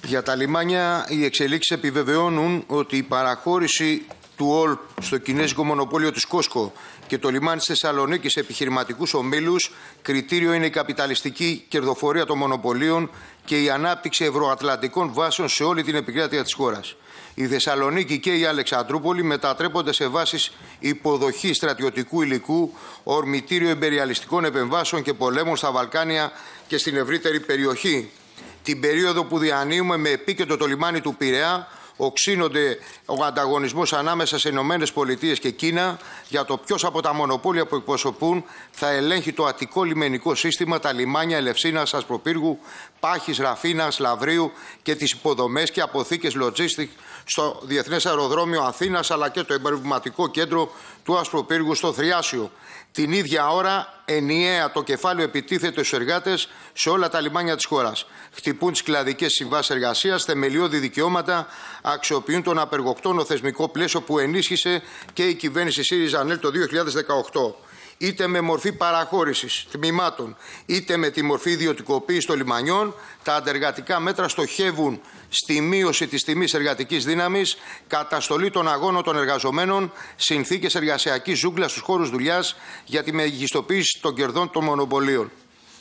Για τα λιμάνια, οι εξελίξεις επιβεβαιώνουν ότι η παραχώρηση του ΟΛΠ στο κινέζικο μονοπόλιο της Κόσκο και το λιμάνι της Θεσσαλονίκης σε επιχειρηματικούς ομίλους, κριτήριο είναι η καπιταλιστική κερδοφορία των μονοπωλίων και η ανάπτυξη ευρωατλαντικών βάσεων σε όλη την επικράτεια της χώρας. Η Θεσσαλονίκη και η Αλεξανδρούπολη μετατρέπονται σε βάσεις υποδοχής στρατιωτικού υλικού, ορμητήριο εμπεριαλιστικών επεμβάσεων και πολέμων στα Βαλκάνια και στην ευρύτερη περιοχή. Την περίοδο που διανύουμε με επίκεντρο το λιμάνι του Πειραιά, οξύνονται ο ανταγωνισμός ανάμεσα σε ΗΠΑ και Κίνα για το ποιος από τα μονοπόλια που εκπροσωπούν θα ελέγχει το αττικό λιμενικό σύστημα, τα λιμάνια Ελευσίνας, Ασπροπύργου, Πάχης, Ραφίνας, Λαβρίου και τις υποδομές και αποθήκες logistics στο Διεθνές Αεροδρόμιο Αθήνας, αλλά και το εμπορευματικό κέντρο του Ασπροπύργου στο Θριάσιο. Την ίδια ώρα, ενιαία το κεφάλαιο επιτίθεται στους εργάτες σε όλα τα λιμάνια της χώρας. Χτυπούν τις κλαδικές συμβάσεις εργασίας, θεμελιώδη δικαιώματα, αξιοποιούν τον απεργοκτόνο θεσμικό πλαίσιο που ενίσχυσε και η κυβέρνηση ΣΥΡΙΖΑ-ΑΝΕΛ το 2018. Είτε με μορφή παραχώρησης τμήματων, είτε με τη μορφή ιδιωτικοποίησης των λιμανιών, τα αντεργατικά μέτρα στοχεύουν στη μείωση της τιμής εργατικής δύναμης, καταστολή των αγώνων των εργαζομένων, συνθήκες εργασιακής ζούγκλας στους χώρους δουλειάς για τη μεγιστοποίηση των κερδών των μονοπωλίων.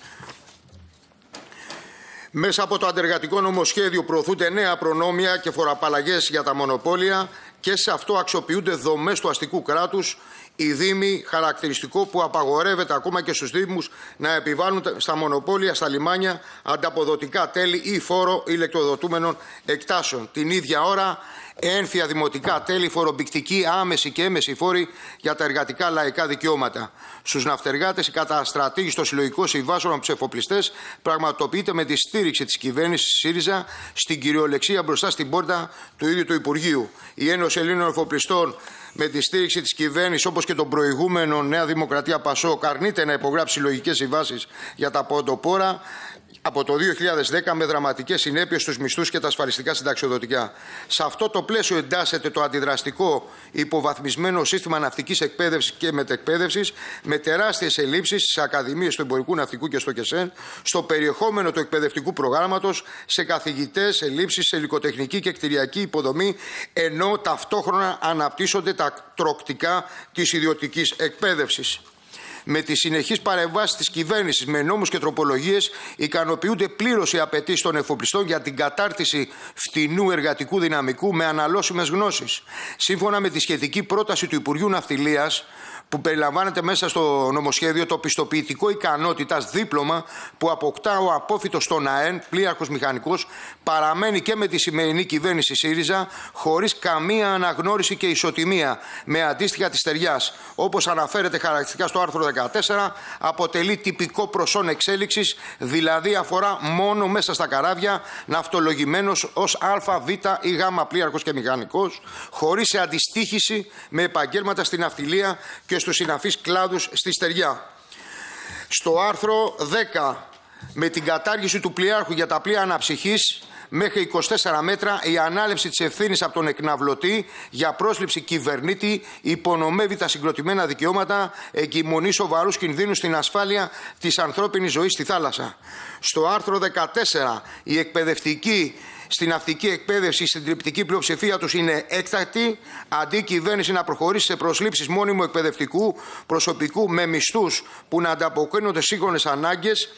Μέσα από το αντεργατικό νομοσχέδιο προωθούνται νέα προνόμια και φοροαπαλλαγές για τα μονοπόλια και σε αυτό αξιοποιούνται δομές του αστικού κράτους, οι δήμοι, χαρακτηριστικό που απαγορεύεται ακόμα και στους δήμους να επιβάλλουν στα μονοπόλια, στα λιμάνια, ανταποδοτικά τέλη ή φόρο ηλεκτροδοτούμενων εκτάσεων. Την ίδια ώρα, ένφια δημοτικά τέλη, φορομπηκτική, άμεση και έμεση φόροι για τα εργατικά λαϊκά δικαιώματα. Στους ναυτεργάτες, η καταστρατήγηση των συλλογικών συμβάσεων από τους εφοπλιστές πραγματοποιείται με τη στήριξη της κυβέρνησης ΣΥΡΙΖΑ στην κυριολεξία μπροστά στην πόρτα του ίδιου του Υπουργείου. Η Ένωση Ελλήνων Εφοπλιστών, με τη στήριξη της κυβέρνησης, όπως και των προηγούμενων Νέα Δημοκρατία ΠΑΣΟΚ, αρνείται να υπογράψει συλλογικές συμβάσεις για τα ποντοπόρα από το 2010 με δραματικές συνέπειες στους μισθούς και τα ασφαλιστικά συνταξιοδοτικά. Σε αυτό το πλαίσιο εντάσσεται το αντιδραστικό υποβαθμισμένο σύστημα ναυτικής εκπαίδευσης και μετεκπαίδευσης με τεράστιες ελλείψεις στις ακαδημίες του εμπορικού ναυτικού και στο ΚΕΣΕΝ, στο περιεχόμενο του εκπαιδευτικού προγράμματος, σε καθηγητές, ελλείψεις σε υλικοτεχνική και κτηριακή υποδομή, ενώ ταυτόχρονα αναπτύσσονται τα τροκτικά της ιδιωτικής εκπαίδευσης. Με τις συνεχείς παρεμβάσεις της κυβέρνησης με νόμους και τροπολογίες ικανοποιούνται πλήρως οι απαιτήσεις των εφοπλιστών για την κατάρτιση φτηνού εργατικού δυναμικού με αναλώσιμες γνώσεις. Σύμφωνα με τη σχετική πρόταση του Υπουργείου Ναυτιλίας, που περιλαμβάνεται μέσα στο νομοσχέδιο, το πιστοποιητικό ικανότητας δίπλωμα που αποκτά ο απόφοιτος στον ΑΕΝ, πλοίαρχος μηχανικός, παραμένει και με τη σημερινή κυβέρνηση ΣΥΡΙΖΑ χωρίς καμία αναγνώριση και ισοτιμία με αντίστοιχα της στεριάς. Όπως αναφέρεται χαρακτηριστικά στο άρθρο 14, αποτελεί τυπικό προσόν εξέλιξης, δηλαδή αφορά μόνο μέσα στα καράβια, ναυτολογημένος ως Α, Β ή Γ πλοίαρχος και μηχανικός, χωρίς αντιστοίχηση με επαγγέλματα στην ναυτιλία και στους συναφείς κλάδους στη στεριά. Στο άρθρο 10, με την κατάργηση του πλοίαρχου για τα πλοία αναψυχής μέχρι 24 μέτρα, η ανάληψη της ευθύνης από τον εκναυλωτή για πρόσληψη κυβερνήτη υπονομεύει τα συγκροτημένα δικαιώματα, εγκυμονεί σοβαρούς κινδύνους στην ασφάλεια της ανθρώπινης ζωής στη θάλασσα. Στο άρθρο 14, η εκπαιδευτική στην ναυτική εκπαίδευση, η συντριπτική πλειοψηφία τους είναι έκτακτη, αντί η κυβέρνηση να προχωρήσει σε προσλήψεις μόνιμου εκπαιδευτικού προσωπικού με μισθούς που να ανταποκρίνονται σύγχρονες ανάγκες,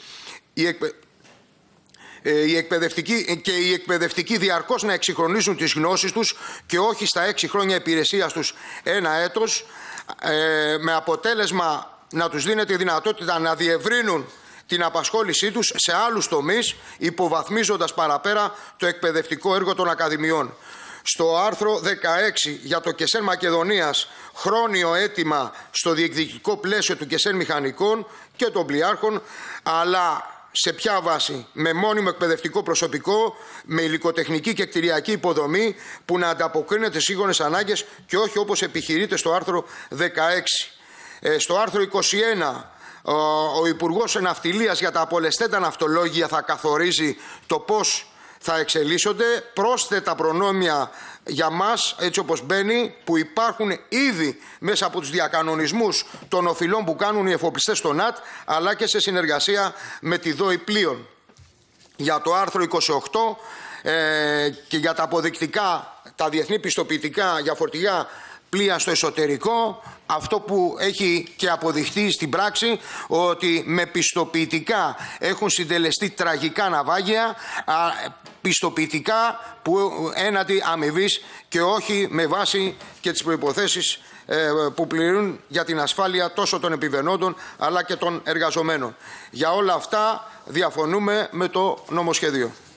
οι εκπαιδευτικοί διαρκώς να εξυγχρονίζουν τις γνώσεις τους και όχι στα 6 χρόνια υπηρεσίας τους 1 έτος, με αποτέλεσμα να τους δίνεται η δυνατότητα να διευρύνουν την απασχόλησή τους σε άλλους τομείς, υποβαθμίζοντας παραπέρα το εκπαιδευτικό έργο των ακαδημιών. Στο άρθρο 16 για το ΚΕΣΕΝ Μακεδονίας, χρόνιο αίτημα στο διεκδικητικό πλαίσιο του ΚΕΣΕΝ Μηχανικών και των πλοιάρχων, αλλά σε ποια βάση? Με μόνιμο εκπαιδευτικό προσωπικό, με υλικοτεχνική και κτηριακή υποδομή που να ανταποκρίνεται σύγχρονες ανάγκες και όχι όπως επιχειρείται στο άρθρο 16. Στο άρθρο 21, ο Υπουργός Ναυτιλίας για τα απολεσθέντα ναυτολόγια θα καθορίζει το πώς θα εξελίσσονται. Πρόσθετα προνόμια για μας, έτσι όπως μπαίνει, που υπάρχουν ήδη μέσα από τους διακανονισμούς των οφειλών που κάνουν οι εφοπλιστές στο ΝΑΤ, αλλά και σε συνεργασία με τη ΔΟΗ πλοίων. Για το άρθρο 28, και για τα αποδεικτικά, τα διεθνή πιστοποιητικά για φορτηγά πλοία στο εσωτερικό, αυτό που έχει και αποδειχτεί στην πράξη, ότι με πιστοποιητικά έχουν συντελεστεί τραγικά ναυάγια, πιστοποιητικά που έναντι αμοιβής και όχι με βάση και τις προϋποθέσεις που πληρούν για την ασφάλεια τόσο των επιβαινόντων αλλά και των εργαζομένων. Για όλα αυτά διαφωνούμε με το νομοσχέδιο.